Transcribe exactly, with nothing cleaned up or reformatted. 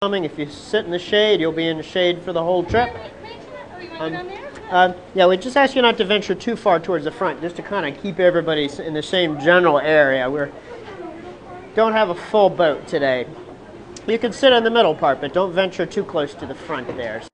If you sit in the shade, you'll be in the shade for the whole trip. Um, uh, yeah, we just ask you not to venture too far towards the front, just to kind of keep everybody in the same general area. We don't have a full boat today. You can sit in the middle part, but don't venture too close to the front there.